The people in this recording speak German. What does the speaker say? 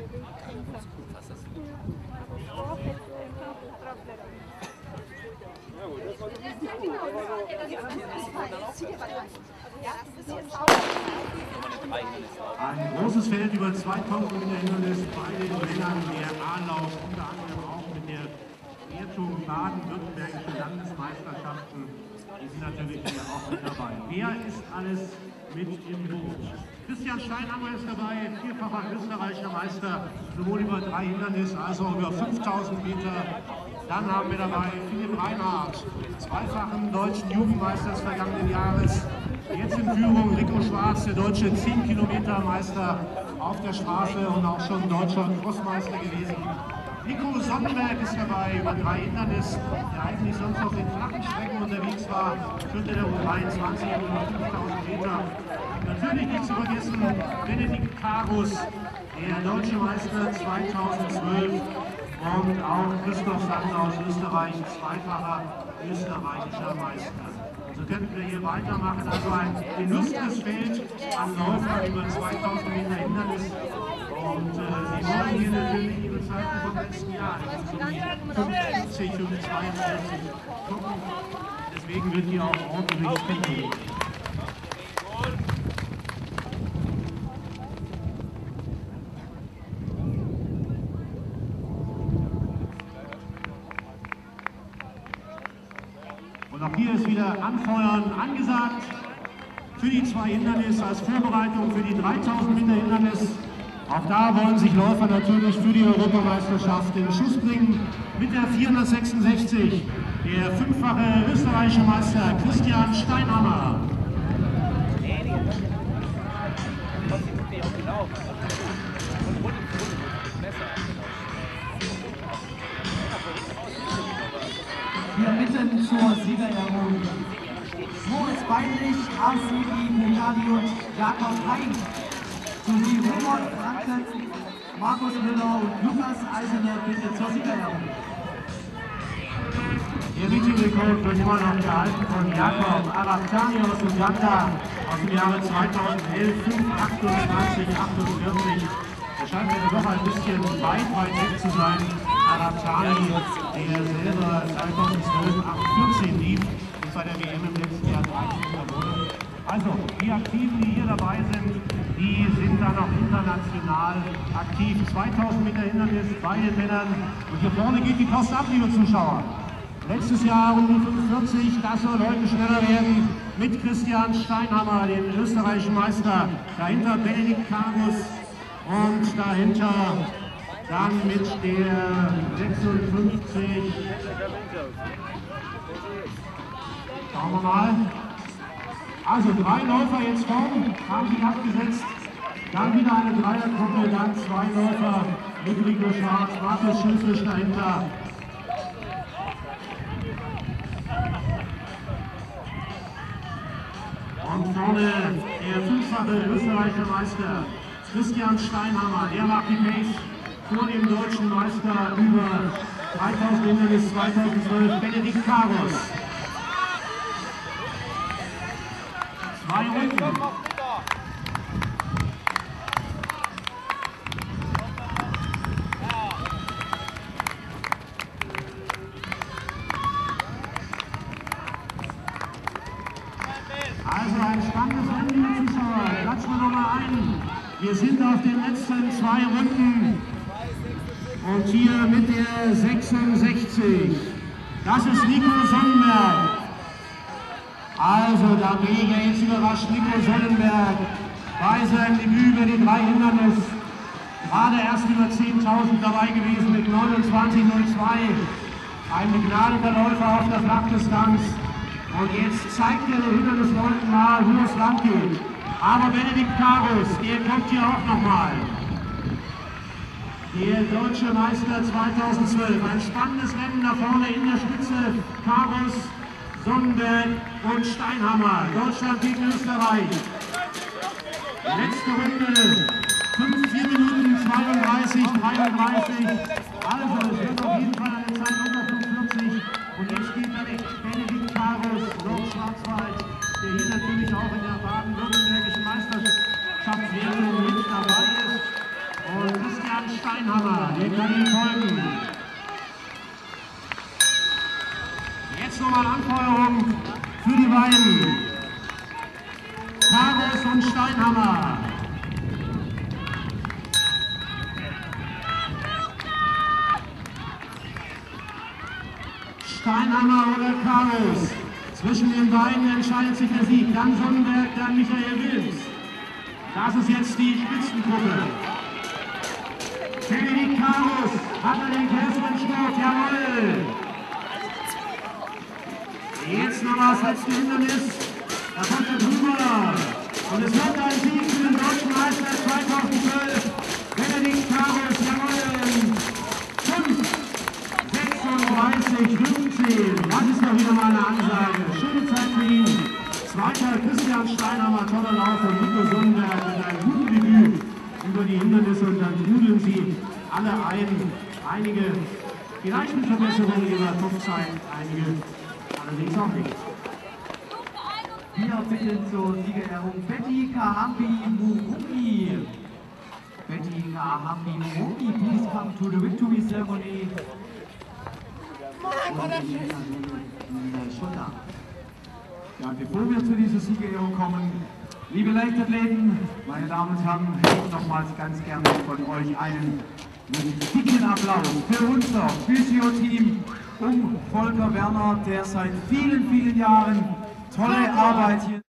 Ein großes Feld über 2000 Meter Hindernis bei den Männern, der A-Lauf, unter anderem auch mit der Wertung baden-württembergische Landesmeisterschaften. Die sind natürlich hier auch mit dabei. Wer ist alles mit im Boot? Christian Steinhammer ist dabei, vierfacher österreichischer Meister, sowohl über 3 Hindernisse als auch über 5000 Meter. Dann haben wir dabei Philipp Reinhardt, zweifachen deutschen Jugendmeister des vergangenen Jahres. Jetzt in Führung Rico Schwarz, der deutsche 10-Kilometer-Meister auf der Straße und auch schon deutscher Crossmeister gewesen. Nico Sonnenberg ist dabei über 3 Hindernisse, der eigentlich sonst auf den flachen Strecken unterwegs war, führte der U23 über 5000 Meter. Natürlich nicht zu vergessen Benedikt Karus, der deutsche Meister 2012 und auch Christoph Sander aus Österreich, zweifacher österreichischer Meister. So könnten wir hier weitermachen, also ein illustres Feld an Läufern über 2000 Meter Hindernis. Und sie wollen hier natürlich ihre Zeiten vom letzten Jahr, so wie 55, 42 gucken. Deswegen wird hier auch ordentlich gekämpft. Und auch hier ist wieder Anfeuern angesagt für die 2 Hindernisse als Vorbereitung für die 3000 Meter Hindernis. Auch da wollen sich Läufer natürlich für die Europameisterschaft in den Schuss bringen. Mit der 466 der 5-fache österreichische Meister Christian Steinhammer. Wir mitten zur Siegerehrung. Moritz Beinlich, Arseni Mutali und Jakob Hein. Sowie Robert Franken, Markus Müller und Lukas Eisener bitte zur Siegerehrung. Der Meeting-Rekord wird immer noch gehalten von Jakob Arabtani aus Uganda aus dem Jahre 2011, 5:28,48. Er scheint mir doch ein bisschen weit weg zu sein. Arabtani, der selber 2012 8:14 lief und bei der WM im letzten Jahr 13. wurde. Also, die Aktiven, die hier dabei sind, die sind dann auch international aktiv. 2000 Meter Hindernis bei den Männern. Und hier vorne geht die Post ab, liebe Zuschauer. Letztes Jahr um die 45, das soll heute schneller werden mit Christian Steinhammer, dem österreichischen Meister. Dahinter Benedikt Karus und dahinter dann mit der 56. Schauen wir mal. Also 3 Läufer jetzt vorn, haben sich abgesetzt. Dann wieder eine Dreiergruppe, dann 2 Läufer mit Rico Schwarz, Markus Schulfisch dahinter. Und vorne der 5-fache österreichische Meister Christian Steinhammer, der macht die Pace vor dem deutschen Meister über 3000 Hindernis 2012, Benedikt Karus. 2 Runden. Also ein spannendes Rennen, liebe Zuschauer. Klatschen wir nochmal ein. Wir sind auf den letzten 2 Runden. Und hier mit der 66. Das ist Nico Sonnenberg. Also da mega jetzt überrascht Nico Sonnenberg bei seinem Debüt über die 3 Hindernis. Gerade erst über 10.000 dabei gewesen mit 29,02. Ein begnadeter Läufer auf der Flachdistanz. Und jetzt zeigt er den Hindernisleuten mal, wo es lang geht. Aber Benedikt Karus, der kommt hier auch nochmal. Der deutsche Meister 2012. Ein spannendes Rennen da vorne in der Spitze. Karus, Sonnenberg und Steinhammer. Deutschland gegen Österreich. Letzte Runde. 4 Minuten 32, 33. Also es wird auf jeden Fall eine Zeit unter 45. Und jetzt geht dann Benedikt Karus, Nordschwarzwald, der hier natürlich auch in der baden-württembergischen Meisterschaftswertung mit dabei ist. Und Christian Steinhammer, der kann Ihnen folgen. Jetzt nochmal Anfeuerung für die beiden. Karus und Steinhammer. Steinhammer oder Karus. Zwischen den beiden entscheidet sich der Sieg. Dann Sonnenberg, dann Michael Wilms. Das ist jetzt die Spitzengruppe. Benedikt Karus hat er den größeren Sport, jawohl! Jetzt nochmal das letzte Hindernis. Da kommt er drüber. Und es wird ein Sieg für den deutschen Meister 2012. Benedikt Karus, jawohl! 5:36:15. Das ist doch wieder mal eine Ansage. Schöne Zeit für ihn. Zweiter Christian Steinhammer, toller Lauf und Nico Sonnenberg mit einem guten Debüt über die Hindernisse und dann trudeln sie alle ein. Einige die leichten Verbesserungen ihrer Kopfzeit, einige allerdings auch nicht. Wir bitten zur Siegerehrung Betty Kahambi Muruki. Betty Kahambi Muruki, please come to the victory ceremony. Ja, bevor wir zu dieser Siegerehrung kommen, liebe Leichtathleten, meine Damen und Herren, hätte ich nochmals ganz gerne von euch einen dicken Applaus für unser Physio-Team um Volker Werner, der seit vielen, vielen Jahren tolle Arbeit hier